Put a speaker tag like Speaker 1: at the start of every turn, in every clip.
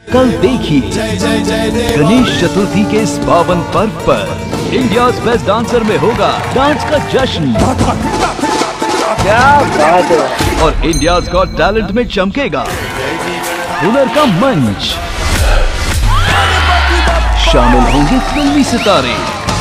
Speaker 1: कल देखिए गणेश चतुर्थी के इस पावन पर्व पर इंडियाज़ बेस्ट डांसर में होगा डांस का जश्न।
Speaker 2: क्या बात है।
Speaker 1: और इंडियाज़ गॉट टैलेंट में चमकेगा हुनर का मंच। शामिल होंगे फिल्मी सितारे,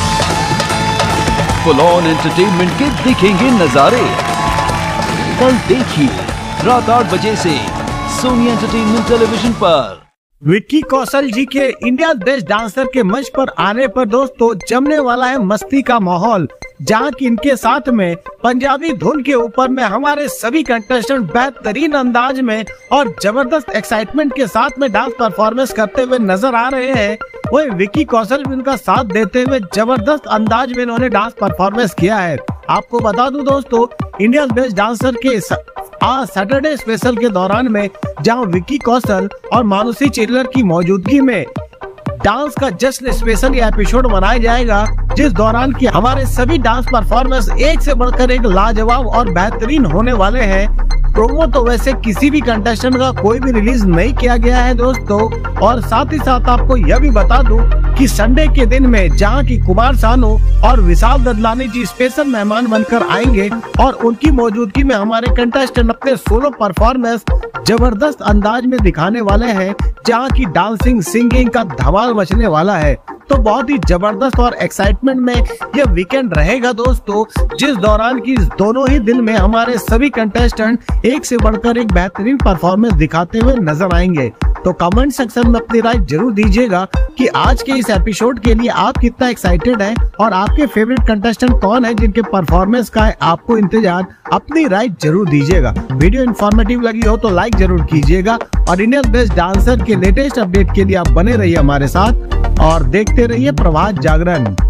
Speaker 1: फुल ऑन एंटरटेनमेंट के दिखेंगे नजारे। कल देखिए रात 8 बजे से सोनी एंटरटेनमेंट टेलीविजन पर।
Speaker 3: विक्की कौशल जी के इंडिया बेस्ट डांसर के मंच पर आने पर दोस्तों जमने वाला है मस्ती का माहौल, जहां की इनके साथ में पंजाबी धुन के ऊपर में हमारे सभी कंटेस्टेंट बेहतरीन अंदाज में और जबरदस्त एक्साइटमेंट के साथ में डांस परफॉर्मेंस करते हुए नजर आ रहे हैं। वही विक्की कौशल भी उनका साथ देते हुए जबरदस्त अंदाज में इन्होंने डांस परफॉर्मेंस किया है। आपको बता दूं दोस्तों, इंडिया बेस्ट डांसर के सैटरडे स्पेशल के दौरान में जहां विक्की कौशल और मानुषी चिल्लर की मौजूदगी में डांस का जश्न स्पेशल एपिसोड मनाया जाएगा, जिस दौरान की हमारे सभी डांस परफॉर्मेंस एक से बढ़कर एक लाजवाब और बेहतरीन होने वाले हैं। प्रोमो तो वैसे किसी भी कंटेस्टेंट का कोई भी रिलीज नहीं किया गया है दोस्तों। और साथ ही साथ आपको यह भी बता दूं कि संडे के दिन में जहां की कुमार सानू और विशाल ददलानी जी स्पेशल मेहमान बनकर आएंगे और उनकी मौजूदगी में हमारे कंटेस्टेंट अपने सोलो परफॉर्मेंस जबरदस्त अंदाज में दिखाने वाले हैं, जहां की डांसिंग सिंगिंग का धमाल मचने वाला है। तो बहुत ही जबरदस्त और एक्साइटमेंट में यह वीकेंड रहेगा दोस्तों, जिस दौरान की दोनों ही दिन में हमारे सभी कंटेस्टेंट एक से बढ़कर एक बेहतरीन परफॉर्मेंस दिखाते हुए नजर आएंगे। तो कमेंट सेक्शन में अपनी राय जरूर दीजिएगा कि आज के इस एपिसोड के लिए आप कितना एक्साइटेड हैं और आपके फेवरेट कंटेस्टेंट कौन है जिनके परफॉर्मेंस का है आपको इंतजार। अपनी राय जरूर दीजिएगा। वीडियो इन्फॉर्मेटिव लगी हो तो लाइक जरूर कीजिएगा और इंडिया बेस्ट डांसर के लेटेस्ट अपडेट के लिए आप बने रहिए हमारे साथ और देखते रहिए प्रभात जागरण।